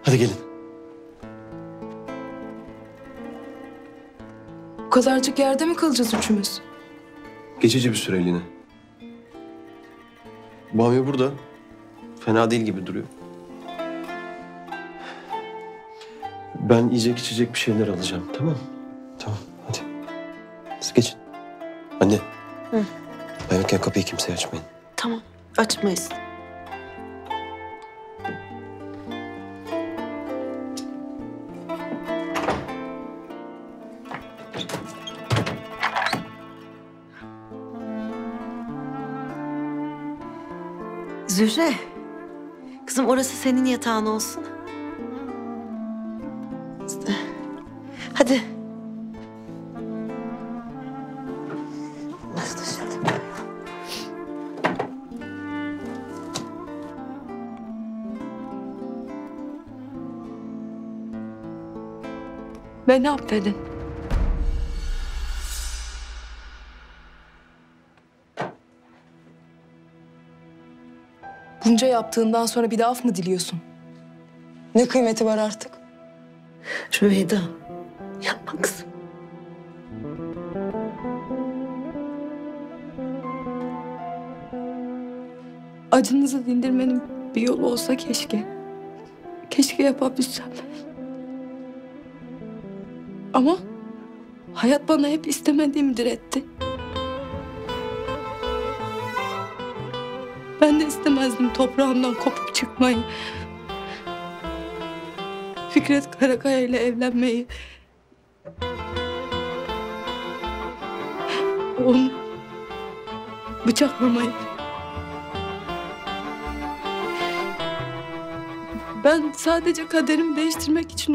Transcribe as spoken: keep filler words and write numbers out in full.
Hadi gelin. Bu kadarcık yerde mi kalacağız üçümüz? Geçici bir süreliğine. Bamya burada. Fena değil gibi duruyor. Ben yiyecek içecek bir şeyler alacağım, tamam mı? Tamam, hadi. Siz geçin. Anne. Hı. Ben yokken kapıyı kimseye açmayın. Tamam, açmayız. Zühre, kızım orası senin yatağın olsun. Hadi. Beni affedin. Bunca yaptığından sonra bir de af mı diliyorsun? Ne kıymeti var artık? Rüveyda, yapma kızım. Acınızı dindirmenin bir yolu olsa keşke. Keşke yapabilsem. Ama hayat bana hep istemediğimi diretti. Ben de istemezdim toprağımdan kopup çıkmayı. Fikret Karakaya ile evlenmeyi. Onu bıçaklamayı. Ben sadece kaderimi değiştirmek için